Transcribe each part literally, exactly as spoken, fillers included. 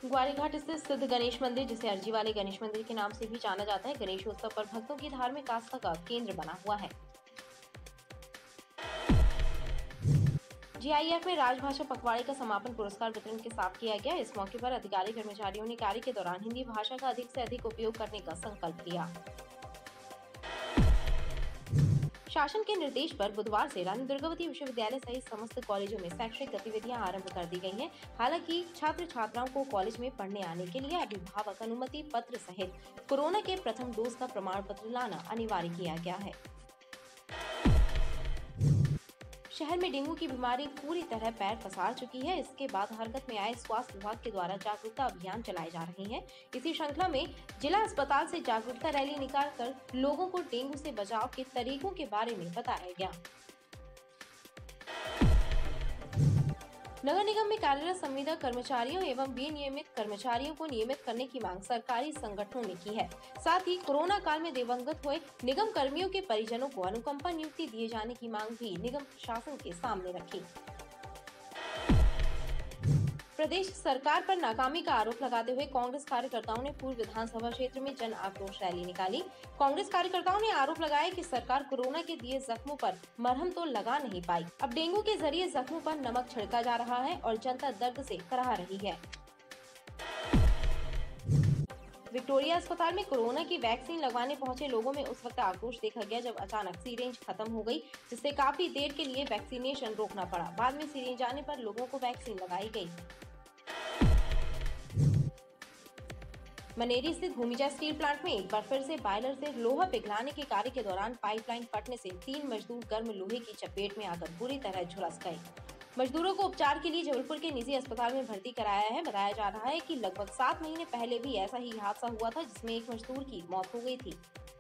ग्वारीघाट स्थित सिद्ध गणेश मंदिर, जिसे अर्जी वाले गणेश मंदिर के नाम से भी जाना जाता है, गणेशोत्सव पर भक्तों की धार्मिक आस्था का केंद्र बना हुआ है। जी आई एफ में राजभाषा पखवाड़े का समापन पुरस्कार वितरण के साथ किया गया। इस मौके पर अधिकारी कर्मचारियों ने कार्य के दौरान हिंदी भाषा का अधिक से अधिक उपयोग करने का संकल्प लिया। शासन के निर्देश पर बुधवार से रानी दुर्गावती विश्वविद्यालय सहित समस्त कॉलेजों में शैक्षणिक गतिविधियां आरंभ कर दी गई हैं। हालांकि छात्र छात्राओं को कॉलेज में पढ़ने आने के लिए अभिभावक अनुमति पत्र सहित कोरोना के प्रथम डोज का प्रमाण पत्र लाना अनिवार्य किया गया है। शहर में डेंगू की बीमारी पूरी तरह पैर पसार चुकी है। इसके बाद हरकत में आए स्वास्थ्य विभाग के द्वारा जागरूकता अभियान चलाए जा रहे हैं। इसी श्रृंखला में जिला अस्पताल से जागरूकता रैली निकालकर लोगों को डेंगू से बचाव के तरीकों के बारे में बताया गया। नगर निगम में कार्यरत संविदा कर्मचारियों एवं विनियमित कर्मचारियों को नियमित करने की मांग सरकारी संगठनों ने की है। साथ ही कोरोना काल में दिवंगत हुए निगम कर्मियों के परिजनों को अनुकंपा नियुक्ति दिए जाने की मांग भी निगम प्रशासन के सामने रखी। प्रदेश सरकार पर नाकामी का आरोप लगाते हुए कांग्रेस कार्यकर्ताओं ने पूर्व विधानसभा क्षेत्र में जन आक्रोश रैली निकाली। कांग्रेस कार्यकर्ताओं ने आरोप लगाया कि सरकार कोरोना के दिए जख्मों पर मरहम तो लगा नहीं पाई, अब डेंगू के जरिए जख्मों पर नमक छिड़का जा रहा है और जनता दर्द से कराह रही है। विक्टोरिया अस्पताल में कोरोना की वैक्सीन लगवाने पहुंचे लोगों में उस वक्त आक्रोश देखा गया जब अचानक सिरिंज खत्म हो गई, जिससे काफी देर के लिए वैक्सीनेशन रोकना पड़ा। बाद में सिरिंज आने पर लोगों को वैक्सीन लगाई गई। मनेरी स्थित भूमिजा स्टील प्लांट में एक बार फिर से बॉयलर से लोहा पिघलाने के कार्य के दौरान पाइपलाइन फटने से तीन मजदूर गर्म लोहे की चपेट में आकर बुरी तरह झुलस गए। मजदूरों को उपचार के लिए जबलपुर के निजी अस्पताल में भर्ती कराया है। बताया जा रहा है कि लगभग सात महीने पहले भी ऐसा ही हादसा हुआ था, जिसमें एक मजदूर की मौत हो गई थी।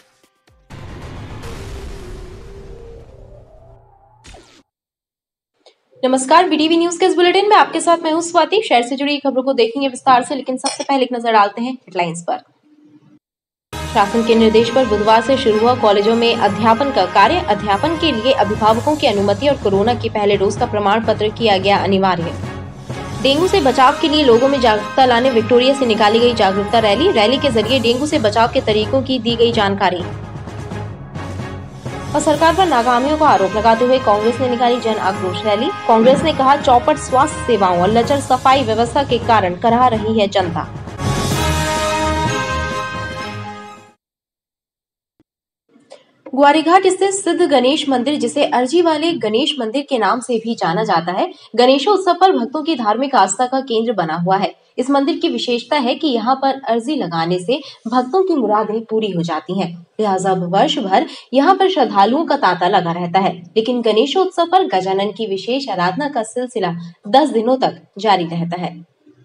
नमस्कार, बीटीवी न्यूज के इस बुलेटिन में आपके साथ मैं हूं स्वाति। शहर से जुड़ी खबरों को देखेंगे विस्तार से, लेकिन सबसे पहले एक नजर डालते हैं हेडलाइंस पर। शासन के निर्देश पर बुधवार से शुरू हुआ कॉलेजों में अध्यापन का कार्य। अध्यापन के लिए अभिभावकों की अनुमति और कोरोना के पहले डोज का प्रमाण पत्र किया गया अनिवार्य। डेंगू से बचाव के लिए लोगों में जागरूकता लाने विक्टोरिया से निकाली गई जागरूकता रैली। रैली के जरिए डेंगू से बचाव के तरीकों की दी गई जानकारी। और सरकार पर नाकामियों का आरोप लगाते हुए कांग्रेस ने निकाली जन आक्रोश रैली। कांग्रेस ने कहा, चौपट स्वास्थ्य सेवाओं और लचर सफाई व्यवस्था के कारण कराह रही है जनता। ग्वारीघाट स्थित सिद्ध गणेश मंदिर, जिसे अर्जी वाले गणेश मंदिर के नाम से भी जाना जाता है, गणेशोत्सव पर भक्तों की धार्मिक आस्था का केंद्र बना हुआ है। इस मंदिर की विशेषता है कि यहाँ पर अर्जी लगाने से भक्तों की मुरादें पूरी हो जाती हैं। लिहाजा वर्ष भर यहाँ पर श्रद्धालुओं का तांता लगा रहता है। लेकिन गणेशोत्सव पर गजानन की विशेष आराधना का सिलसिला दस दिनों तक जारी रहता है।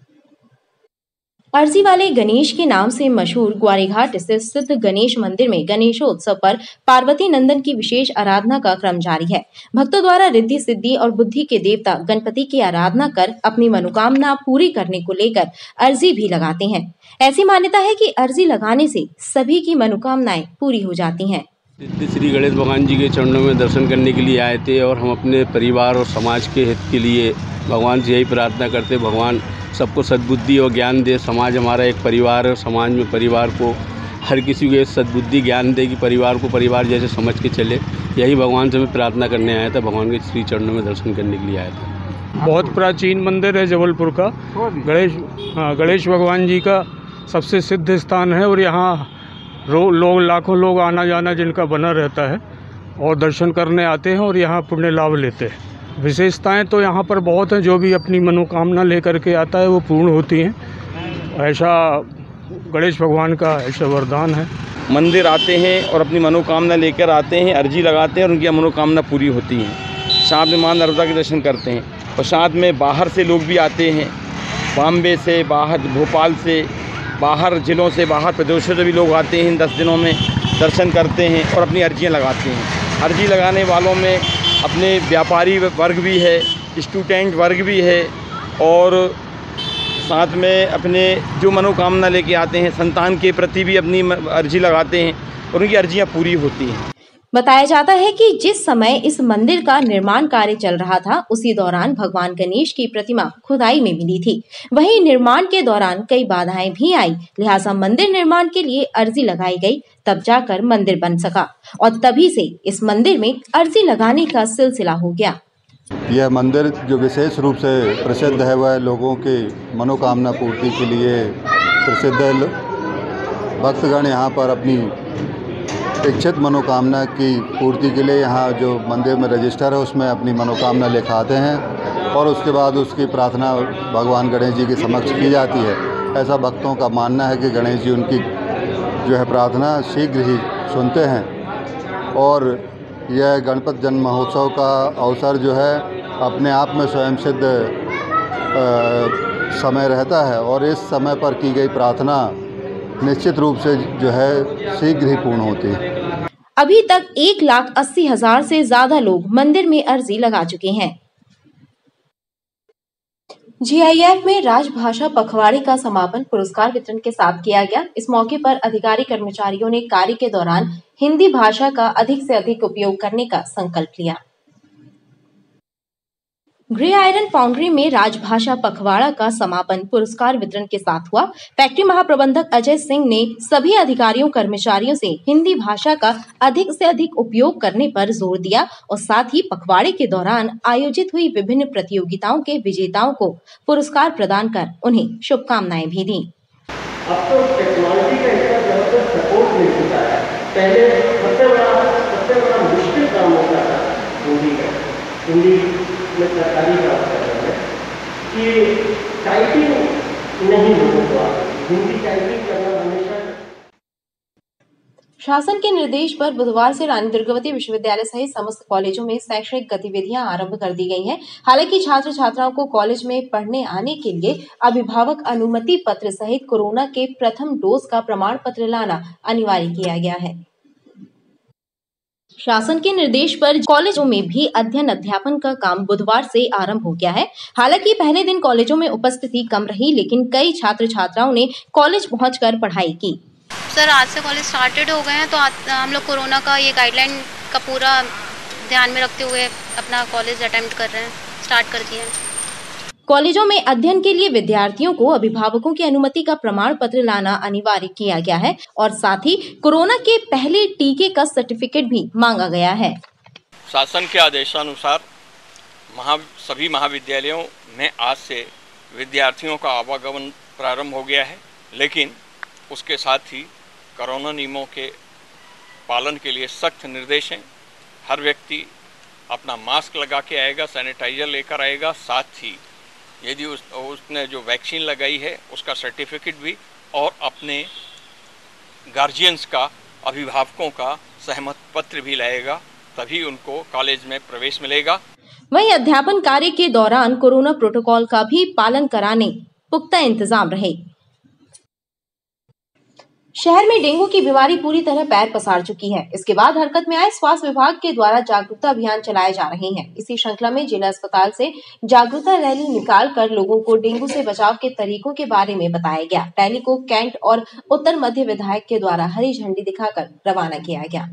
अर्जी वाले गणेश के नाम से मशहूर ग्वारीघाट स्थित सिद्ध गणेश मंदिर में गणेशोत्सव पर पार्वती नंदन की विशेष आराधना का क्रम जारी है। भक्तों द्वारा रिद्धि सिद्धि और बुद्धि के देवता गणपति की आराधना कर अपनी मनोकामना पूरी करने को लेकर अर्जी भी लगाते हैं। ऐसी मान्यता है कि अर्जी लगाने से सभी की मनोकामनाएं पूरी हो जाती हैं। श्री गणेश भगवान जी के चरणों में दर्शन करने के लिए आए थे और हम अपने परिवार और समाज के हित के लिए भगवान से यही प्रार्थना करते, भगवान सबको सद्बुद्धि और ज्ञान दे। समाज हमारा एक परिवार है, समाज में परिवार को हर किसी को सद्बुद्धि ज्ञान दे कि परिवार को परिवार जैसे समझ के चले। यही भगवान से मैं प्रार्थना करने आया था, भगवान के श्री चरणों में दर्शन करने के लिए आया था। बहुत प्राचीन मंदिर है जबलपुर का, गणेश हाँ गणेश भगवान जी का सबसे सिद्ध स्थान है और यहाँ लोग लाखों लोग आना जाना जिनका बना रहता है और दर्शन करने आते हैं और यहाँ पुण्य लाभ लेते हैं। विशेषताएं तो यहाँ पर बहुत हैं, जो भी अपनी मनोकामना लेकर के आता है वो पूर्ण होती हैं। ऐसा गणेश भगवान का ऐसा वरदान है। मंदिर आते हैं और अपनी मनोकामना लेकर आते हैं, अर्जी लगाते हैं और उनकी मनोकामना पूरी होती है। साथ में मां नर्मदा के दर्शन करते हैं और साथ में बाहर से लोग भी आते हैं, बॉम्बे से, बाहर भोपाल से, बाहर ज़िलों से, बाहर प्रदेशों से भी लोग आते हैं। इन दस दिनों में दर्शन करते हैं और अपनी अर्जियाँ लगाते हैं। अर्जी लगाने वालों में अपने व्यापारी वर्ग भी है, स्टूडेंट वर्ग भी है और साथ में अपने जो मनोकामना लेके आते हैं, संतान के प्रति भी अपनी अर्जी लगाते हैं और उनकी अर्जियाँ पूरी होती हैं। बताया जाता है कि जिस समय इस मंदिर का निर्माण कार्य चल रहा था उसी दौरान भगवान गणेश की प्रतिमा खुदाई में मिली थी। वहीं निर्माण के दौरान कई बाधाएं भी आई, लिहाजा मंदिर निर्माण के लिए अर्जी लगाई गई, तब जाकर मंदिर बन सका और तभी से इस मंदिर में अर्जी लगाने का सिलसिला हो गया। यह मंदिर जो विशेष रूप से प्रसिद्ध है वह लोगों की मनोकामना पूर्ति के लिए प्रसिद्ध है। भक्तगण यहाँ पर अपनी इच्छित मनोकामना की पूर्ति के लिए यहाँ जो मंदिर में रजिस्टर है उसमें अपनी मनोकामना लिखाते हैं और उसके बाद उसकी प्रार्थना भगवान गणेश जी के समक्ष की जाती है। ऐसा भक्तों का मानना है कि गणेश जी उनकी जो है प्रार्थना शीघ्र ही सुनते हैं और यह गणपति जन्म महोत्सव का अवसर जो है अपने आप में स्वयं सिद्ध समय रहता है और इस समय पर की गई प्रार्थना निश्चित रूप से जो है शीघ्र ही पूर्ण होती है। अभी तक एक लाख अस्सी हजार से ज्यादा लोग मंदिर में अर्जी लगा चुके हैं। जी आई एफ में राजभाषा पखवाड़े का समापन पुरस्कार वितरण के साथ किया गया। इस मौके पर अधिकारी कर्मचारियों ने कार्य के दौरान हिंदी भाषा का अधिक से अधिक उपयोग करने का संकल्प लिया। ग्रे आयरन फाउंड्री में राजभाषा पखवाड़ा का समापन पुरस्कार वितरण के साथ हुआ। फैक्ट्री महाप्रबंधक अजय सिंह ने सभी अधिकारियों कर्मचारियों से हिंदी भाषा का अधिक से अधिक उपयोग करने पर जोर दिया और साथ ही पखवाड़े के दौरान आयोजित हुई विभिन्न प्रतियोगिताओं के विजेताओं को पुरस्कार प्रदान कर उन्हें शुभकामनाएं भी दी। अब तो टेक्नोलॉजी का इतना जबरदस्त सपोर्ट मिल चुका है। पहले सबसे बड़ा सबसे बड़ा मुश्किल काम होता था हिंदी का हिंदी में सरकारी काम करने में कि टाइपिंग नहीं होता, हिंदी टाइपिंग करना हमेशा। शासन के निर्देश पर बुधवार से रानी दुर्गावती विश्वविद्यालय सहित समस्त कॉलेजों में शैक्षणिक गतिविधियां आरंभ कर दी गई हैं। हालांकि छात्र छात्राओं को कॉलेज में पढ़ने आने के लिए अभिभावक अनुमति पत्र सहित कोरोना के प्रथम डोज का प्रमाण पत्र लाना अनिवार्य किया गया है। शासन के निर्देश पर कॉलेजों में भी अध्ययन अध्यापन का काम बुधवार से आरंभ हो गया है। हालांकि पहले दिन कॉलेजों में उपस्थिति कम रही, लेकिन कई छात्र छात्राओं ने कॉलेज पहुंचकर पढ़ाई की। सर, आज से कॉलेज स्टार्टेड हो गए हैं तो हम लोग कोरोना का ये गाइडलाइन का पूरा ध्यान में रखते हुए अपना कॉलेज अटेम्प्ट कर रहे हैं, स्टार्ट कर दिए हैं। कॉलेजों में अध्ययन के लिए विद्यार्थियों को अभिभावकों की अनुमति का प्रमाण पत्र लाना अनिवार्य किया गया है और साथ ही कोरोना के पहले टीके का सर्टिफिकेट भी मांगा गया है। शासन के आदेशानुसार महा सभी महाविद्यालयों में आज से विद्यार्थियों का आवागमन प्रारंभ हो गया है, लेकिन उसके साथ ही कोरोना नियमों के पालन के लिए सख्त निर्देश हैं। हर व्यक्ति अपना मास्क लगा के आएगा, सैनिटाइजर लेकर आएगा, साथ ही यदि उस, उसने जो वैक्सीन लगाई है उसका सर्टिफिकेट भी और अपने गार्जियंस का, अभिभावकों का सहमत पत्र भी लाएगा, तभी उनको कॉलेज में प्रवेश मिलेगा। वहीं अध्यापन कार्य के दौरान कोरोना प्रोटोकॉल का भी पालन कराने पुख्ता इंतजाम रहे। शहर में डेंगू की बीमारी पूरी तरह पैर पसार चुकी है। इसके बाद हरकत में आए स्वास्थ्य विभाग के द्वारा जागरूकता अभियान चलाए जा रहे हैं। इसी श्रृंखला में जिला अस्पताल से जागरूकता रैली निकालकर लोगों को डेंगू से बचाव के तरीकों के बारे में बताया गया। रैली को कैंट और उत्तर मध्य विधायक के द्वारा हरी झंडी दिखाकर रवाना किया गया।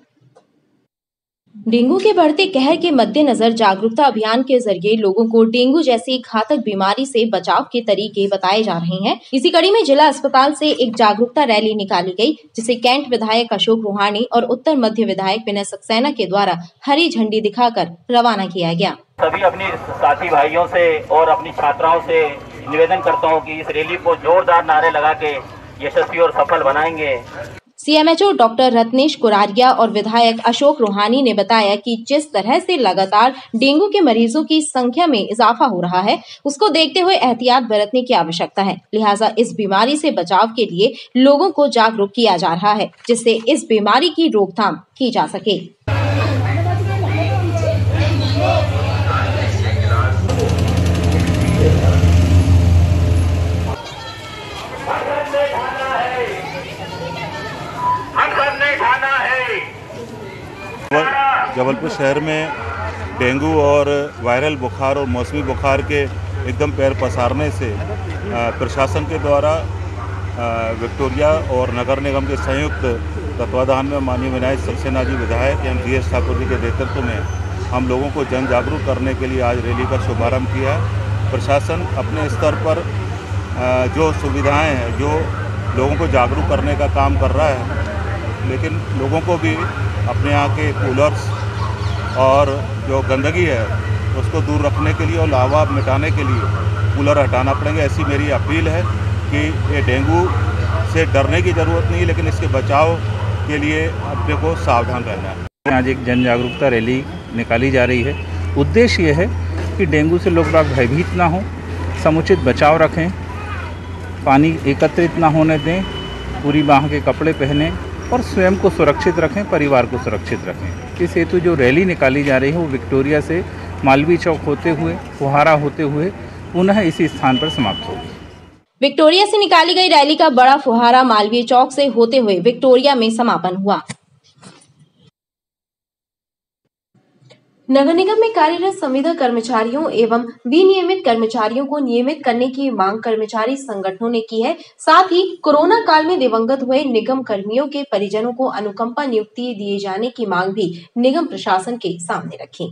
डेंगू के बढ़ते कहर के मद्देनजर जागरूकता अभियान के जरिए लोगों को डेंगू जैसी घातक बीमारी से बचाव के तरीके बताए जा रहे हैं। इसी कड़ी में जिला अस्पताल से एक जागरूकता रैली निकाली गई, जिसे कैंट विधायक अशोक रोहानी और उत्तर मध्य विधायक विनय सक्सेना के द्वारा हरी झंडी दिखाकर रवाना किया गया। सभी अपनी साथी भाइयों से और अपनी छात्राओं से निवेदन करता हूँ कि इस रैली को जोरदार नारे लगा के यशस्वी और सफल बनाएंगे। सीएमएचओ डॉक्टर रत्नेश कुरारिया और विधायक अशोक रोहानी ने बताया कि जिस तरह से लगातार डेंगू के मरीजों की संख्या में इजाफा हो रहा है, उसको देखते हुए एहतियात बरतने की आवश्यकता है। लिहाजा इस बीमारी से बचाव के लिए लोगों को जागरूक किया जा रहा है, जिससे इस बीमारी की रोकथाम की जा सके। जबलपुर शहर में डेंगू और वायरल बुखार और मौसमी बुखार के एकदम पैर पसारने से प्रशासन के द्वारा विक्टोरिया और नगर निगम के संयुक्त तत्वाधान में माननीय विनायक सक्सेना जी विधायक एवं डी एस ठाकुर जी के नेतृत्व में हम लोगों को जन जागरूक करने के लिए आज रैली का शुभारंभ किया है। प्रशासन अपने स्तर पर जो सुविधाएं हैं, जो लोगों को जागरूक करने का काम कर रहा है, लेकिन लोगों को भी अपने यहाँ के कूलर्स और जो गंदगी है उसको दूर रखने के लिए और लावा मिटाने के लिए कूलर हटाना पड़ेंगे। ऐसी मेरी अपील है कि ये डेंगू से डरने की ज़रूरत नहीं, लेकिन इसके बचाव के लिए अपने को सावधान रहना है। आज एक जन जागरूकता रैली निकाली जा रही है। उद्देश्य ये है कि डेंगू से लोग बाग भयभीत ना हो, समुचित बचाव रखें, पानी एकत्रित ना होने दें, पूरी बाह के कपड़े पहनें और स्वयं को सुरक्षित रखें, परिवार को सुरक्षित रखें। इस हेतु जो रैली निकाली जा रही है वो विक्टोरिया से मालवीय चौक होते हुए, फुहारा होते हुए पुनः इसी स्थान पर समाप्त होगी। विक्टोरिया से निकाली गई रैली का बड़ा फुहारा मालवीय चौक से होते हुए विक्टोरिया में समापन हुआ। नगर निगम में कार्यरत संविदा कर्मचारियों एवं विनियमित कर्मचारियों को नियमित करने की मांग कर्मचारी संगठनों ने की है। साथ ही कोरोना काल में दिवंगत हुए निगम कर्मियों के परिजनों को अनुकंपा नियुक्ति दिए जाने की मांग भी निगम प्रशासन के सामने रखी।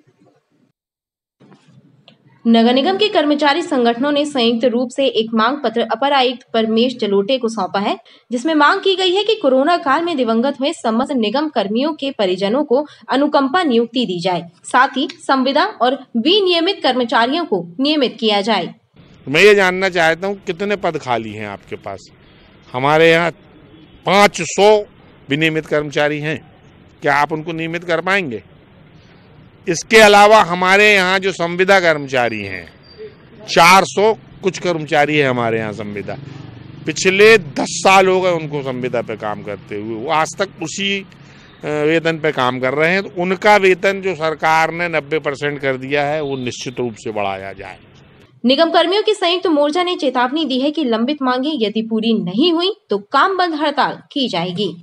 नगर निगम के कर्मचारी संगठनों ने संयुक्त रूप से एक मांग पत्र अपर आयुक्त परमेश जलोटे को सौंपा है, जिसमें मांग की गई है कि कोरोना काल में दिवंगत हुए समस्त निगम कर्मियों के परिजनों को अनुकंपा नियुक्ति दी जाए, साथ ही संविदा और विनियमित कर्मचारियों को नियमित किया जाए। मैं ये जानना चाहता हूँ कितने पद खाली हैं आपके पास? हमारे यहाँ पाँच सौ विनियमित कर्मचारी हैं, क्या आप उनको नियमित कर पाएंगे? इसके अलावा हमारे यहाँ जो संविदा कर्मचारी हैं, चार सौ कुछ कर्मचारी है हमारे यहाँ संविदा, पिछले दस साल हो गए उनको संविदा पे काम करते हुए, वो आज तक उसी वेतन पे काम कर रहे हैं। तो उनका वेतन जो सरकार ने नब्बे परसेंट कर दिया है वो निश्चित रूप से बढ़ाया जाए। निगम कर्मियों की संयुक्त मोर्चा ने चेतावनी दी है कि लंबित मांगे यदि पूरी नहीं हुई तो काम बंद हड़ताल की जाएगी।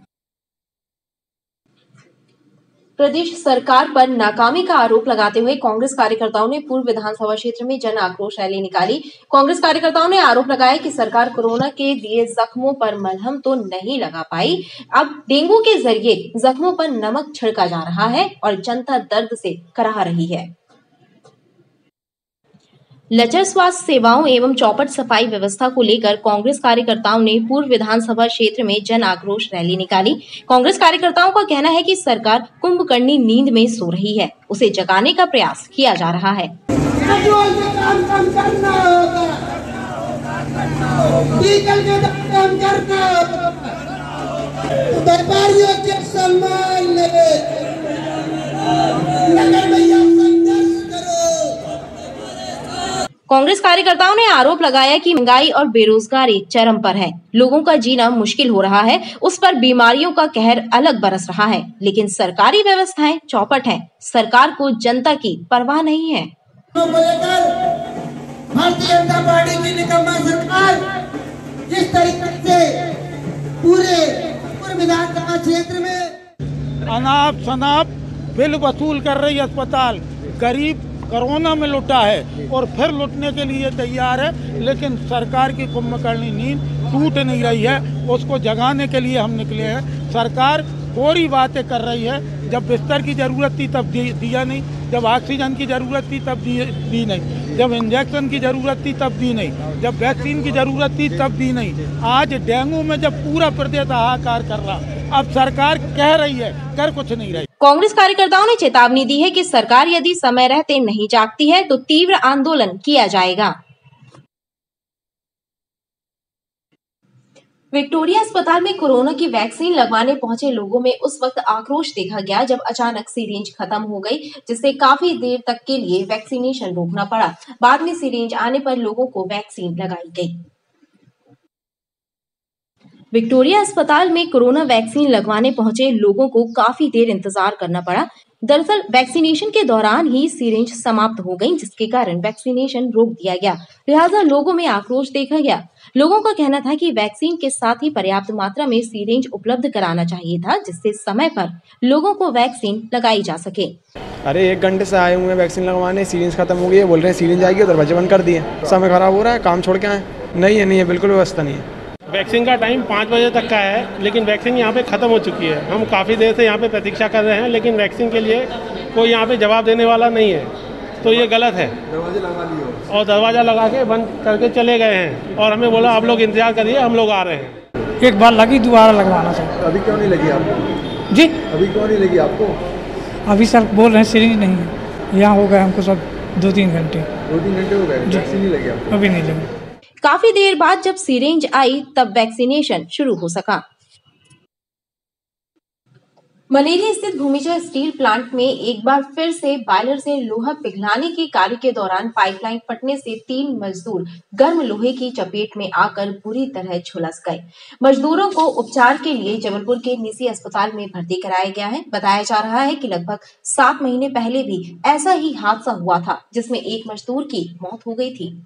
प्रदेश सरकार पर नाकामी का आरोप लगाते हुए कांग्रेस कार्यकर्ताओं ने पूर्व विधानसभा क्षेत्र में जन आक्रोश रैली निकाली। कांग्रेस कार्यकर्ताओं ने आरोप लगाया कि सरकार कोरोना के दिए जख्मों पर मलहम तो नहीं लगा पाई, अब डेंगू के जरिए जख्मों पर नमक छिड़का जा रहा है और जनता दर्द से कराह रही है। लचर स्वास्थ्य सेवाओं एवं चौपट सफाई व्यवस्था को लेकर कांग्रेस कार्यकर्ताओं ने पूर्व विधानसभा क्षेत्र में जन आक्रोश रैली निकाली। कांग्रेस कार्यकर्ताओं का कहना है कि सरकार कुंभकर्णी नींद में सो रही है, उसे जगाने का प्रयास किया जा रहा है। व्यापारियों के सम्मान कांग्रेस कार्यकर्ताओं ने आरोप लगाया कि महंगाई और बेरोजगारी चरम पर है, लोगों का जीना मुश्किल हो रहा है, उस पर बीमारियों का कहर अलग बरस रहा है, लेकिन सरकारी व्यवस्थाएं चौपट हैं, सरकार को जनता की परवाह नहीं है। भारतीय जनता पार्टी की निकम्मा सरकार जिस तरीके से पूरे पूरे विधानसभा क्षेत्र में अनाप शनाप बिल वसूल कर रही अस्पताल, गरीब कोरोना में लुटा है और फिर लुटने के लिए तैयार है, लेकिन सरकार की कुंभकर्णी नींद टूट नहीं रही है, उसको जगाने के लिए हम निकले हैं। सरकार थोड़ी बातें कर रही है, जब बिस्तर की जरूरत थी तब दी, दिया नहीं, जब ऑक्सीजन की जरूरत थी तब दी, दी नहीं, जब इंजेक्शन की जरूरत थी तब दी नहीं, जब वैक्सीन की जरूरत थी तब दी नहीं। आज डेंगू में जब पूरा प्रदेश हाहाकार कर रहा, अब सरकार कह रही है कर कुछ नहीं रही। कांग्रेस कार्यकर्ताओं ने चेतावनी दी है कि सरकार यदि समय रहते नहीं जागती है तो तीव्र आंदोलन किया जाएगा। विक्टोरिया अस्पताल में कोरोना की वैक्सीन लगवाने पहुंचे लोगों में उस वक्त आक्रोश देखा गया जब अचानक सिरिंज खत्म हो गई, जिससे काफी देर तक के लिए वैक्सीनेशन रोकना पड़ा। बाद में सिरिंज आने पर लोगों को वैक्सीन लगाई गई। विक्टोरिया अस्पताल में कोरोना वैक्सीन लगवाने पहुंचे लोगों को काफी देर इंतजार करना पड़ा। दरअसल वैक्सीनेशन के दौरान ही सिरिंज समाप्त हो गई, जिसके कारण वैक्सीनेशन रोक दिया गया। लिहाजा लोगों में आक्रोश देखा गया। लोगों का कहना था कि वैक्सीन के साथ ही पर्याप्त मात्रा में सिरिंज उपलब्ध कराना चाहिए था, जिससे समय पर लोगों को वैक्सीन लगाई जा सके। अरे एक घंटे से आए हुए हैं वैक्सीन लगवाने, सिरिंज खत्म हो गई है, बोल रहे हैं सिरिंज आएगी, दरवाजे बंद कर दिए। समय खराब हो रहा है, काम छोड़ के आए। नहीं है नहीं है बिल्कुल व्यवस्था नहीं है। वैक्सीन का टाइम पाँच बजे तक का है, लेकिन वैक्सीन यहाँ पे ख़त्म हो चुकी है। हम काफ़ी देर से यहाँ पे प्रतीक्षा कर रहे हैं, लेकिन वैक्सीन के लिए कोई यहाँ पे जवाब देने वाला नहीं है, तो ये गलत है। दरवाजे लगा लिए और दरवाज़ा लगा के बंद करके चले गए हैं और हमें बोला आप लोग इंतजार करिए, हम लोग आ रहे हैं। एक बार लगी, दोबारा लगवाना चाहिए। अभी क्यों नहीं लगी आपको? जी अभी क्यों नहीं लगी आपको? अभी सर बोल रहे हैं सिरिंज नहीं है, यहाँ हो गए हमको सब दो तीन घंटे दो तीन घंटे हो गए, वैक्सीन नहीं लगी आपको? अभी नहीं लगी। काफी देर बाद जब सिरिंज आई तब वैक्सीनेशन शुरू हो सका। मनेरी स्थित भूमिजा स्टील प्लांट में एक बार फिर से बॉयलर से लोहा पिघलाने के कार्य के दौरान पाइपलाइन फटने से तीन मजदूर गर्म लोहे की चपेट में आकर बुरी तरह झुलस गए। मजदूरों को उपचार के लिए जबलपुर के निजी अस्पताल में भर्ती कराया गया है। बताया जा रहा है कि लगभग सात महीने पहले भी ऐसा ही हादसा हुआ था, जिसमें एक मजदूर की मौत हो गई थी।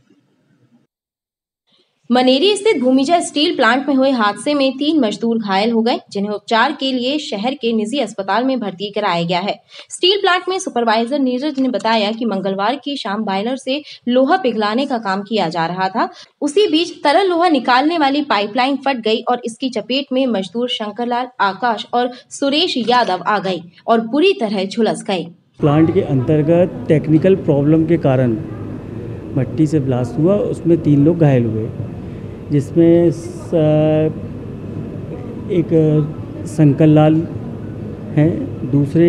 मनेरी स्थित भूमिजा स्टील प्लांट में हुए हादसे में तीन मजदूर घायल हो गए, जिन्हें उपचार के लिए शहर के निजी अस्पताल में भर्ती कराया गया है। स्टील प्लांट में सुपरवाइजर नीरज ने बताया कि मंगलवार की शाम बॉयलर से लोहा पिघलाने का काम किया जा रहा था। उसी बीच तरल लोहा निकालने वाली पाइपलाइन फट गई और इसकी चपेट में मजदूर शंकरलाल, आकाश और सुरेश यादव आ गए और बुरी तरह झुलस गए। प्लांट के अंतर्गत टेक्निकल प्रॉब्लम के कारण भट्टी से ब्लास्ट हुआ, उसमें तीन लोग घायल हुए, जिसमें एक शंकर लाल हैं, दूसरे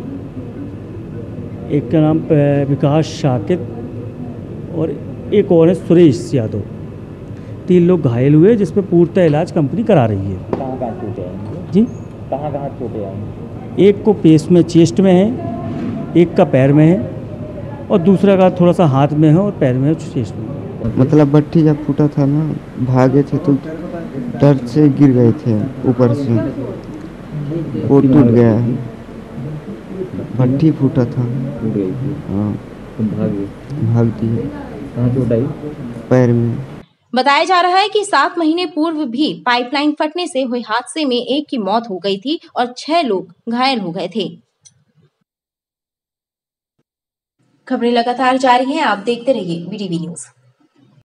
एक का नाम विकास शाकिर और एक और है सुरेश यादव। तीन लोग घायल हुए, जिसमें पूर्णतः इलाज कंपनी करा रही है। कहाँ कहाँ चोटें आएंगे? जी कहाँ कहाँ चोटें आएंगे? एक को पेस में, चेस्ट में है, एक का पैर में है और दूसरा का थोड़ा सा हाथ में है और पैर में है, चेस्ट में। मतलब भट्टी जब फूटा था ना, भागे थे तो डर से गिर गए थे ऊपर से, वो टूट गया है। भट्टी फूटा था। हाँ, भागती है। कहाँ चोट आई? पैर में। बताया जा रहा है कि सात महीने पूर्व भी पाइपलाइन फटने से हुए हादसे में एक की मौत हो गई थी और छह लोग घायल हो गए थे। खबरें लगातार जारी हैं, आप देखते रहिए बीटीवी न्यूज।